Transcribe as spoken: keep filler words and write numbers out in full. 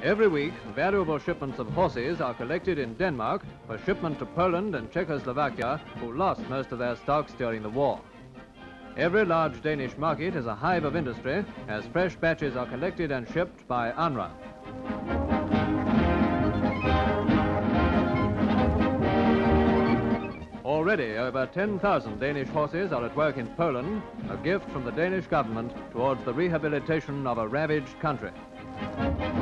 Every week, valuable shipments of horses are collected in Denmark for shipment to Poland and Czechoslovakia, who lost most of their stocks during the war. Every large Danish market is a hive of industry, as fresh batches are collected and shipped by U N R R A. Already, over ten thousand Danish horses are at work in Poland, a gift from the Danish government towards the rehabilitation of a ravaged country.